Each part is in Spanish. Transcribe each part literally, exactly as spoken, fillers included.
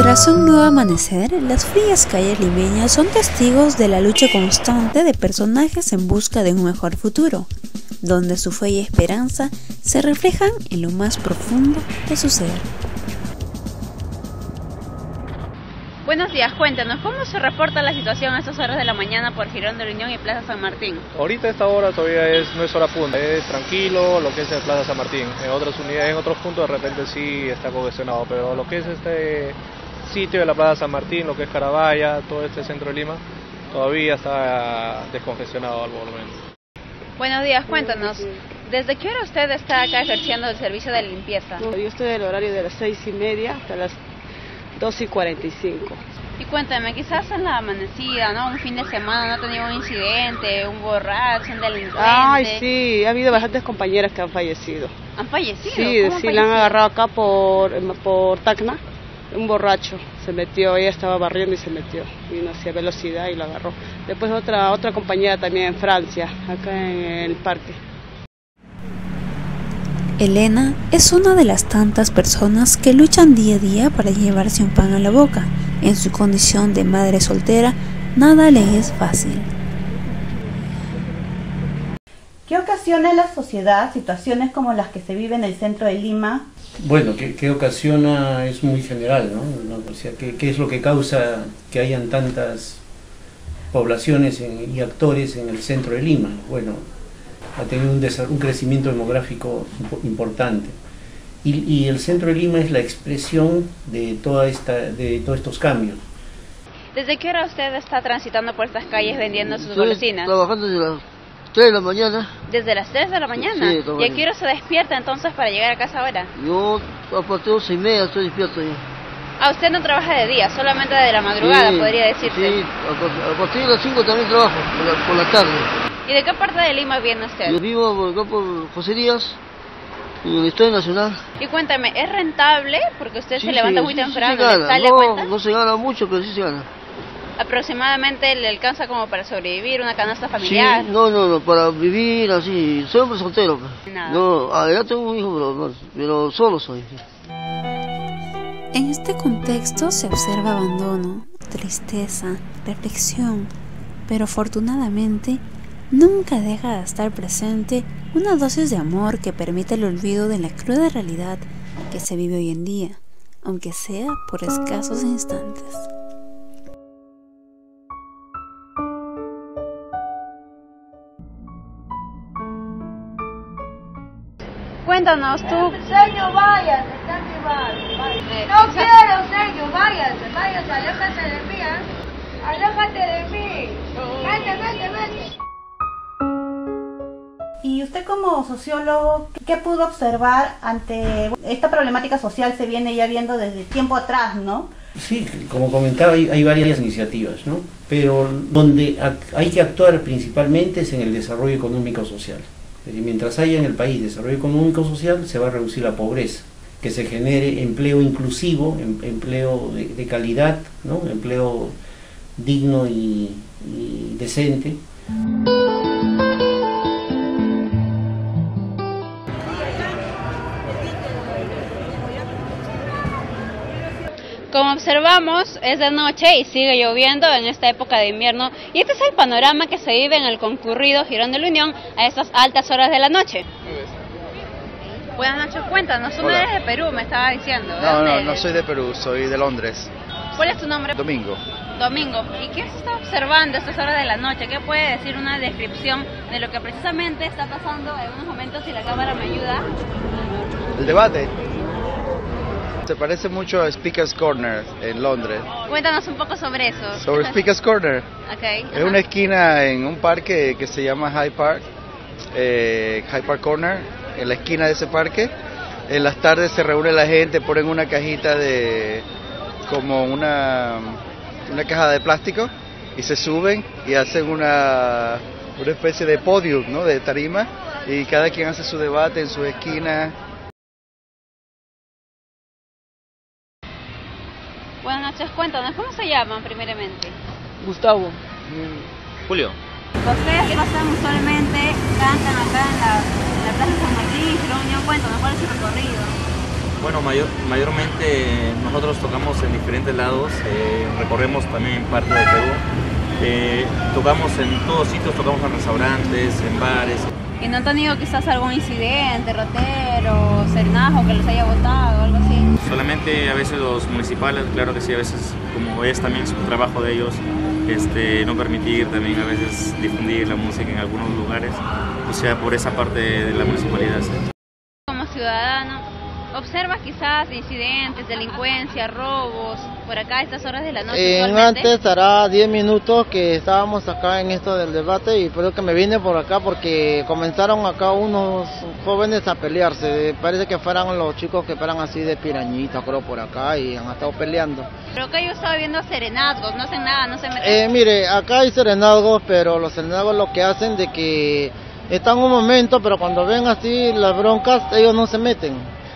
Tras un nuevo amanecer, las frías calles limeñas son testigos de la lucha constante de personajes en busca de un mejor futuro, donde su fe y esperanza se reflejan en lo más profundo de su ser. Buenos días, cuéntanos, ¿cómo se reporta la situación a estas horas de la mañana por Girón de la Unión y Plaza San Martín? Ahorita a esta hora todavía es, no es hora punta, es tranquilo lo que es el Plaza San Martín. En otras unidades, en otros puntos de repente sí está congestionado, pero lo que es este sitio de la Plaza San Martín, lo que es Carabaya, todo este centro de Lima, todavía está descongestionado al volumen. Buenos días, cuéntanos, ¿desde qué hora usted está acá ejerciendo el servicio de limpieza? Yo estoy en el horario de las seis y media hasta las dos y cuarenta y cinco. Y cuéntame, quizás en la amanecida, ¿no? Un fin de semana no ha tenido un incidente, un borracho, un delincuente. Ay, sí, ha habido bastantes compañeras que han fallecido. ¿Han fallecido? Sí, ¿Cómo han sí, fallecido? la han agarrado acá por, por Tacna. Un borracho se metió, ella estaba barriendo y se metió, vino hacia velocidad y lo agarró. Después otra otra compañera también en Francia, acá en el parque. Elena es una de las tantas personas que luchan día a día para llevarse un pan a la boca. En su condición de madre soltera, nada le es fácil. ¿Qué ocasiona en la sociedad situaciones como las que se viven en el centro de Lima? Bueno, ¿qué, qué ocasiona? Es muy general, ¿no? O sea, ¿qué, qué es lo que causa que hayan tantas poblaciones en, y actores en el centro de Lima? Bueno, ha tenido un, un crecimiento demográfico importante. Y, y el centro de Lima es la expresión de, toda esta, de todos estos cambios. ¿Desde qué hora usted está transitando por estas calles vendiendo sus Estoy golosinas? trabajando desde las tres de la mañana. ¿Desde las tres de la mañana? Sí, ¿Y a qué hora se despierta entonces para llegar a casa ahora? Yo a partir de once y media estoy despierto ya. Ah, usted no trabaja de día, solamente de la madrugada, Sí, podría decirse. Sí, a, a partir de las cinco también trabajo, por la, por la tarde. ¿Y de qué parte de Lima viene usted? Yo vivo por acá por José Díaz, en el Estadio Nacional. Y cuéntame, ¿es rentable? Porque usted Sí, se levanta sí, muy sí, temprano, sí se ¿le gana. sale no, cuenta? no se gana mucho, pero sí se gana. ¿Aproximadamente le alcanza como para sobrevivir, una canasta familiar? Sí, no, no, no, para vivir así, soy hombre soltero. Pues. Nada. No, ah, ya tengo un hijo, pero, pero solo soy. En este contexto se observa abandono, tristeza, reflexión, pero afortunadamente nunca deja de estar presente una dosis de amor que permite el olvido de la cruda realidad que se vive hoy en día, aunque sea por escasos instantes. Cuéntanos tú. Sergio, váyase, Sergio, váyase. No quiero, Sergio, váyase, váyase, aléjate de mí, ¿eh? Aléjate de mí. Vete, vete, vete. Y usted como sociólogo, ¿qué pudo observar ante esta problemática social? Se viene ya viendo desde tiempo atrás, ¿no? Sí, como comentaba, hay, hay varias iniciativas, ¿no? Pero donde hay que actuar principalmente es en el desarrollo económico-social. Es decir, mientras haya en el país desarrollo económico-social, se va a reducir la pobreza, que se genere empleo inclusivo, em, empleo de, de calidad, ¿no? Empleo digno y, y decente. Como observamos, es de noche y sigue lloviendo en esta época de invierno, y este es el panorama que se vive en el concurrido Girón de la Unión a estas altas horas de la noche. Buenas noches, cuéntanos, tú no eres de Perú, me estaba diciendo. ¿De No, dónde no, eres? no soy de Perú, soy de Londres. ¿Cuál es tu nombre? Domingo. Domingo. ¿Y qué se está observando a estas horas de la noche? ¿Qué puede decir una descripción de lo que precisamente está pasando en unos momentos, si la cámara me ayuda? El debate se parece mucho a Speaker's Corner en Londres. Cuéntanos un poco sobre eso. Sobre Speaker's Corner. Okay. Es una esquina en un parque que se llama Hyde Park, eh, Hyde Park Corner, en la esquina de ese parque. En las tardes se reúne la gente, ponen una cajita de, como una, una caja de plástico, y se suben y hacen una, una especie de podium, ¿no? De tarima, y cada quien hace su debate en su esquina. Buenas noches, cuéntanos, ¿cómo se llaman primeramente? Gustavo. Julio. Ustedes pasan usualmente, cantan acá en la, en la Plaza San Martín, Girón de la Unión, cuéntanos, ¿cuál es su recorrido? Bueno, mayor, mayormente nosotros tocamos en diferentes lados, eh, recorremos también parte del Perú, eh, tocamos en todos sitios, tocamos en restaurantes, en bares. ¿Y no han tenido quizás algún incidente, rotero, serenajo que les haya botado o algo así? Solamente a veces los municipales, claro que sí, a veces como es también su trabajo de ellos, este, no permitir también a veces difundir la música en algunos lugares, o sea, por esa parte de la municipalidad. ¿Sí? Como ciudadano, ¿observa quizás incidentes, delincuencia, robos por acá a estas horas de la noche? En antes hará diez minutos que estábamos acá en esto del debate y creo que me vine por acá porque comenzaron acá unos jóvenes a pelearse. Parece que fueran los chicos que fueran así de pirañita, creo, por acá y han estado peleando. Pero acá yo estaba viendo serenazgos, no hacen nada, no se meten. Eh, mire, acá hay serenazgos, pero los serenazgos lo que hacen de que están un momento, pero cuando ven así las broncas, ellos no se meten.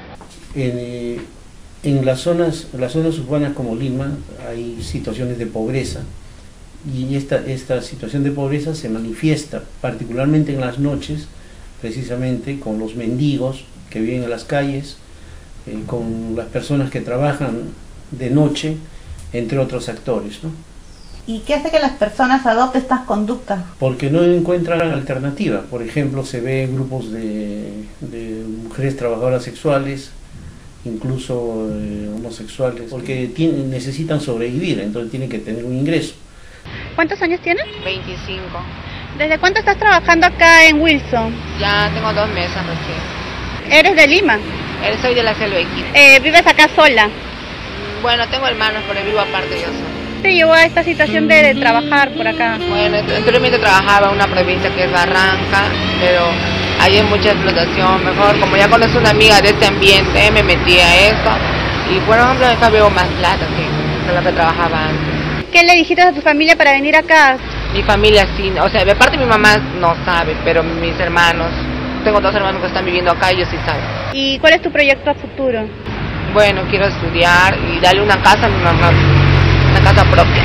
En, en las zonas, las zonas urbanas como Lima hay situaciones de pobreza y esta, esta situación de pobreza se manifiesta particularmente en las noches, precisamente con los mendigos que viven en las calles, eh, con las personas que trabajan de noche, entre otros actores, ¿no? ¿Y qué hace que las personas adopten estas conductas? Porque no encuentran alternativa. Por ejemplo, se ve grupos de, de mujeres trabajadoras sexuales, incluso eh, homosexuales, porque tienen, necesitan sobrevivir, entonces tienen que tener un ingreso. ¿Cuántos años tienes? veinticinco. ¿Desde cuánto estás trabajando acá en Wilson? Ya tengo dos meses recién. ¿Eres de Lima? Eh, soy de la selva de Quito. Eh, ¿Vives acá sola? Bueno, tengo hermanos, pero vivo aparte yo sola. ¿Qué te llevó a esta situación de, de trabajar por acá? Bueno, anteriormente trabajaba en una provincia que es Barranca, pero ahí hay mucha explotación. Mejor, como ya conozco una amiga de este ambiente, me metí a eso. Y por ejemplo, acá veo más plata que, que lo que trabajaba antes. ¿Qué le dijiste a tu familia para venir acá? Mi familia sí, o sea, de parte de mi mamá no sabe, pero mis hermanos, tengo dos hermanos que están viviendo acá y ellos sí saben. ¿Y cuál es tu proyecto a futuro? Bueno, quiero estudiar y darle una casa a mi mamá, una casa propia.